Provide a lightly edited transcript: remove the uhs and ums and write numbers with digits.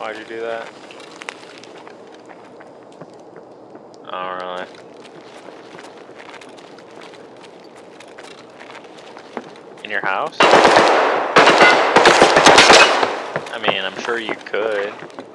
Why'd you do that? Oh, really? In your house? I mean, I'm sure you could.